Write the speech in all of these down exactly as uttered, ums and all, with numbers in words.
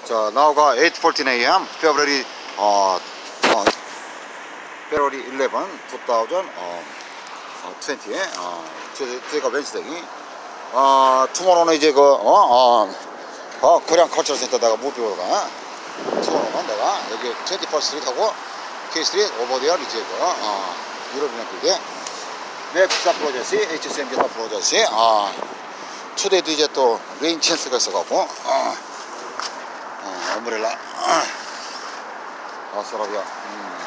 자, now가 eight fourteen a m February 어, 어 February eleventh, twenty twenty. 어, 저희가 웬스데이. 어, tomorrow는 이제 그 어, 어, 어 코리안 컬처럴 센터다가 무비 보러 가. tomorrow는 내가 여기 twenty-first 스트리트하고 K 스트리트 오버 데어 이제 그 어, 유럽이나 빌딩. 네, 비사 프로젝트, 에이치에스엠 기타 프로젝트. 아, 투데이도 이제 또 레인 찬스가 있어갖고, 어, 어, 엄브렐라, 아, 서랍이야. 음.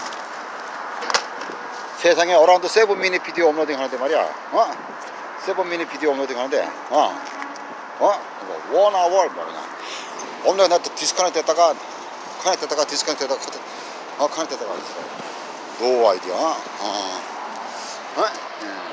세상에 어라운드 세븐 미니 비디오 업로딩 하는데 말이야, 어? 세븐 미니 비디오 업로딩 하는데, 어, 어, 뭐, 원 아워, 뭐, 그냥. 업로딩 나또 디스커넥트 했다가, 커넥트 했다가, 디스커넥트 했다가, 어, 커넥트 했다가, 노 아이디어, 어, 어? 음.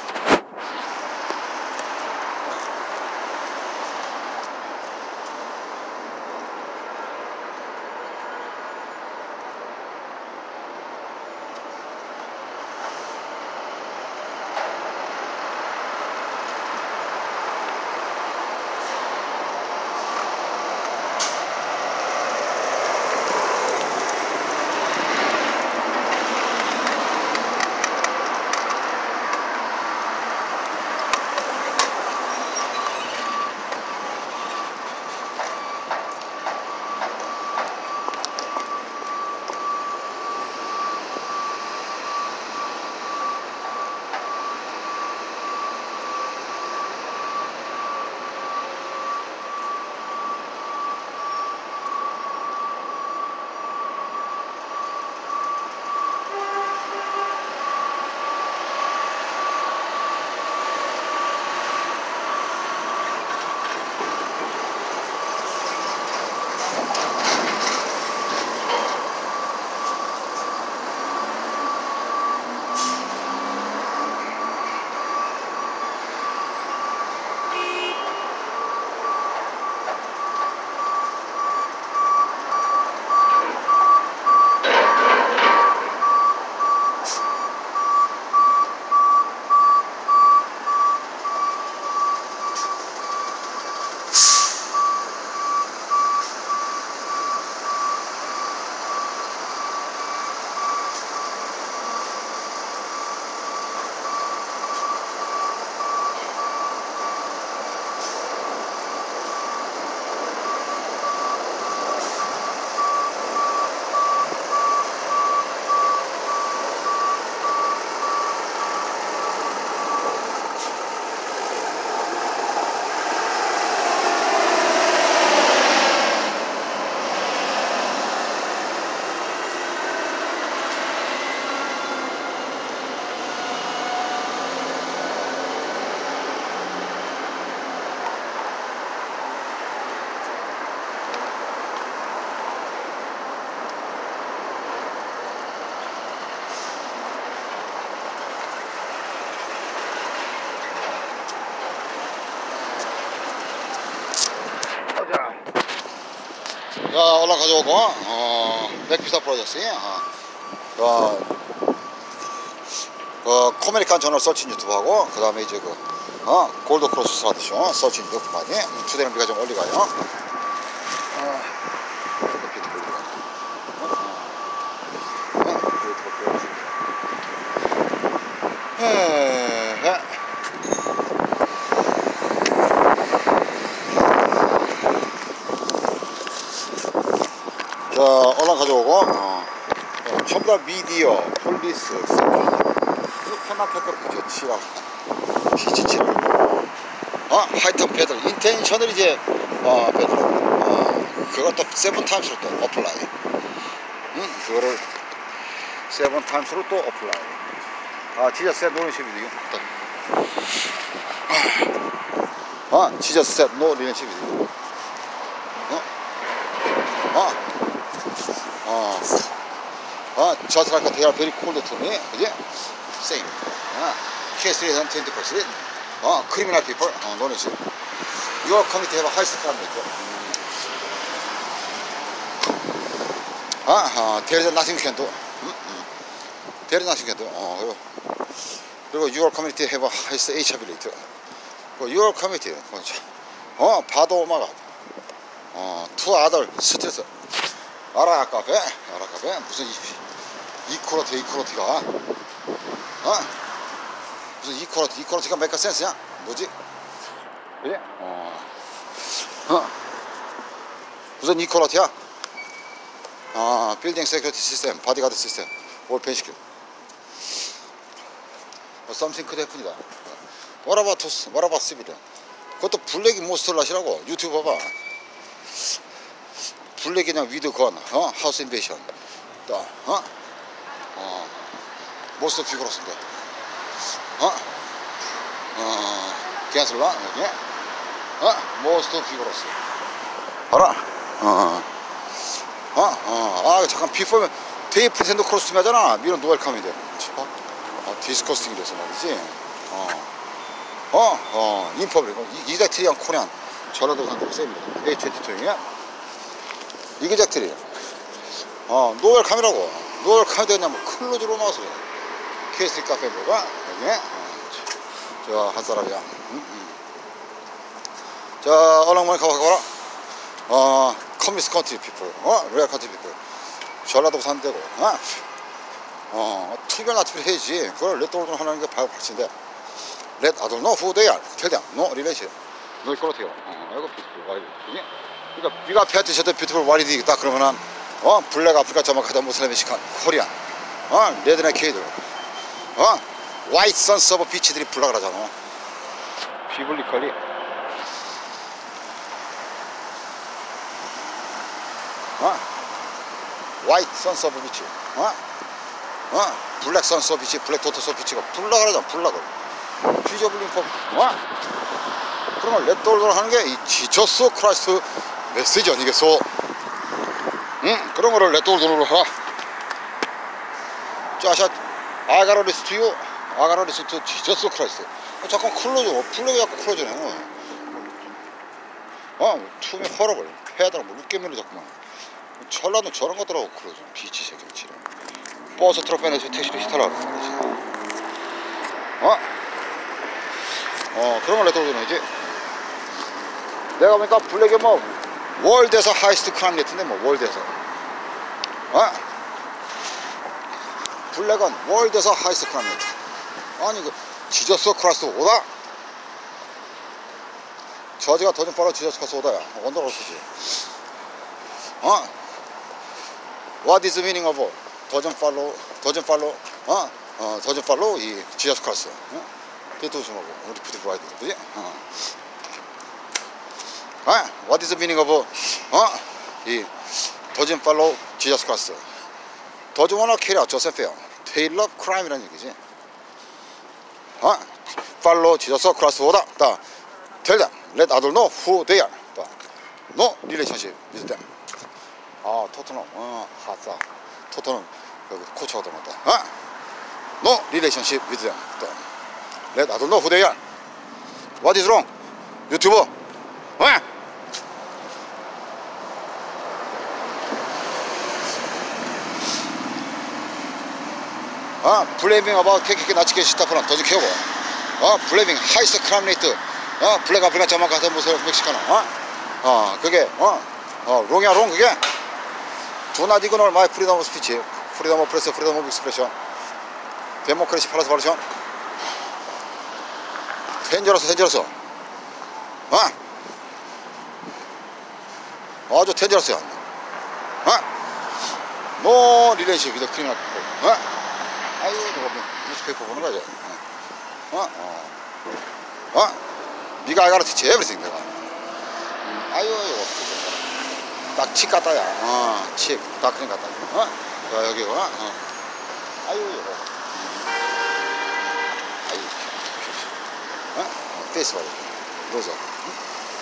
자, 올라가져오고, 어, 맥피사 프로젝트, 어, 어, 그, 코메리칸 저널 서치 유튜브하고, 그 다음에 이제 그, 어, 골드 크로스 스트라디쇼 서치 유튜브 많이, 투데이는 비가 좀 올리가요. 어, 자, 얼른 가져오고, 어, 전부 다 미디어, 폴리스, 페나페커 부처치라, 피지치라, 어, 하이턴 패들, 인텐셔널 이제, 어, 패들, 어, 그것도 세븐 타임스로 또 어플라이, 응, 그거를 세븐 타임스로 또 어플라이. 아, 진짜 셋 노리십이죠. 아, 진짜 셋 노리십이죠. 어, 어. 어, 어, just like they are very cold to me, 그지? Same. 어, K 스트리트는 twenty percent. 어, criminal people, 어, knowledge. Your committee have a high crime rate. 아, 어, there is nothing you can do. 음, 음. There is nothing you can do. 어, 그리고, 그리고 your committee have a high H I V rate. Your committee, 어, 바도 오마가. 어, 투 아들 스트레스. 아라 카페, 아라 카페. 무슨 이, 이퀄리티, 이퀄리티가. 어? 무슨 이퀄리티, 이퀄리티가 메이커 센스냐? 뭐지? 그래? 어. 어. 무슨 이퀄리티야? 아, 빌딩 세큐리티 시스템, 바디가드 시스템, 올 펜시큐. 썸씽 크드 해픈이다. 뭐라바 토스, 뭐라바 스비드. 그것도 블랙이 모스톨라시라고. 유튜브 봐봐. 블랙이 그냥 위드 건, 어? 하우스 인베이션. 또, 어? 어. 모스트 피그로스인데. 어? 어. 캔슬라? 여기? 어? 모스트 피그로스. 알아? 어. 어? 어. 아, 잠깐, 비포면 데이 프리텐더 크로스팅 하잖아. 미런 노웰컴인데. 어? 어, 디스커스팅이 돼서 말이지. 어. 어? 어. 인퍼블릭. 이작트리안 코리안. 전라도 상대로 셉니다. 에이 이십이야? 이게 작트리. 어, 노웰컴이라고. 노웰컴이 되냐면 클로즈로 나와서 케이스리 카페 뭐가? 여기. 어. 저, 한 사람이야. 응? 응. 자, 얼랑머니 가봐라. 어, 커뮤니스트 컨트리 피플. 어, 레어 컨트리 피플. 전라도 산대고. 어? 어, 투별 나트필 해야지. 그걸 레토르돈 하는 게 바로 박치인데. Let I don't know who they are. Tell them. No relation. 너 이거 어때요? 어, 이거 beautiful white. 이게? 그러니까 비가 피하트 셔도 beautiful white이 있다 그러면은 어, 블랙 아프리카 자막하다 무슬림 멕시칸, 코리안. 어, 레드나 케이들. 어, 화이트 선스 오브 비치들이 블랙을 하잖아. 비블리컬리. 어? 화이트 선스 오브 비치. 어? 어? 블랙 선스 오브 비치, 블랙 도터스 오브 비치가 블랙을 하잖아, 블랙을. 피저블링 폼. 어? 그러면 레토르돈 하는 게 이 지저스 크라이스트 메시지 아니겠어? 응? 그런 거를 레토르돈으로 하라. 짜샷. I gotta listen to you. I gotta listen to 지저스 크라이스트. 어, 잠깐 클로즈, 플래그 자꾸 클로즈네. 어, 투미 허러블. 패하더라, 뭐, 룩게면이 자꾸만. 전라도 저런 것더라고, 클로즈. 비치 새끼, 미치네. 버스 트럭 빼내서 택시를 히탈하라. 어? 어, 그런 걸 레토르돈이지. 내가 보니까 블랙이 뭐 월드에서 하이스트 크라임 레이트인데 뭐 월드에서 어? 블랙은 월드에서 하이스트 크라임 레이트. 아니 그 지저스 크라이스트 오다? 저지가 더 좀 빨라. 지저스 크라이스트 오다야. 언더로 쓰지. 어? What is the meaning of doesn't follow, doesn't follow, 어? 어, doesn't follow 이 지저스 크라이스트. 어? 그것도 좀 하고 우리 푸드 브라이드 그지? 어. 어? What is the meaning of 어? 이 doesn't follow Jesus Christ. doesn't wanna carry out Joseph야. They love crime이라는 얘기지. 어? Follow Jesus Christ 오다. 다. Tell them. Let others know who they are. 다. No relationship with them. 아, 토트넘. 어, 하싸. 토트넘 여기 코치가 들어갔다. 어? No relationship with them. 다. Let others know who they are. What is wrong? 유튜버. 어? 어? 블레이밍 어바웃 케이케 나치케 시타프란 더지 케고. 어? 블레이밍 하이스트 크라임 레이트. 어? 블랙 아프리카 자막 같은 무슨 멕시카노. 어? 어, 그게 어? 어, 롱이야 롱 그게. 조나 디그널 마이 프리덤 오브 스피치. 프리덤 오브 프레스, 프리덤 오브 익스프레션. 데모크레시 팔라스 발루션. 텐저러스 텐저러스. 어? 아주 텐저러스야. 어? 노 릴레이션 위더 크리미널. 어? 아유, 저거 뉴스페이퍼 보는 거지. 어? 어? 어? 네가 I gotta teach everything 내가. 음, 아유, 이거 딱 칙 같다 야. 어, 칙, 다크림 같다. 어? 자, 여기구나. 어. 아유, 이거. 음. 아유, 어? 어, 페이스 봐라. 로저. 응?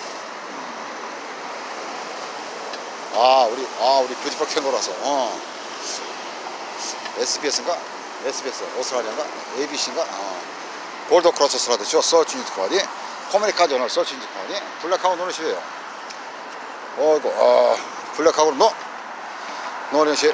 음. 아, 우리, 아, 우리 뷰티풀 캥거루라서. 어. 에스비에스인가? 에스비에스, 오스트라리아인가? 에이비씨인가? 어. 볼더 크로스스라드죠. 서치 인지 코디. 코메리카 저널 서치 인지 코디. 블랙하고 노는 시에요. 어이구, 아, 블랙하고 노! 노는 시.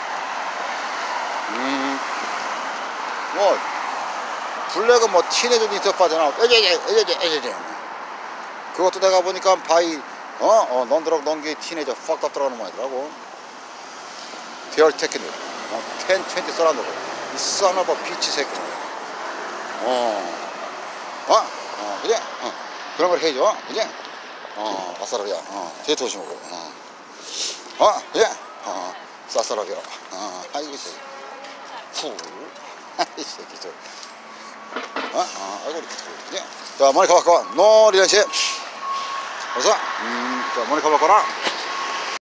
음. 뭐, 블랙은 뭐, 티네저 인터 빠져나. 에제제, 에제제, 에제제. 그것도 내가 보니까 바이, 어? 어, 넌드럭 넌기 티네이저 팍답 들어가는 모양이더라고. 디얼 테크닉. 어, 텐, 이십 써놨노고. 이 썬오버 비치 새끼. 어. 어? 어, 그래? 어. 그런 걸 해줘. 그래? 어, 아싸라비아. 어, 데이트 오시면 오고. 어. 어, 그래? 어, 싸싸라비아. 어, 아이고, 이 새끼. 푸. 이 새끼, 저. 어? 어, 아이고, 이렇게. 그래? 자, 머리 가봐, 가봐. 노, 리안씨. 어서. 음, 자, 머리 가봐, 가라.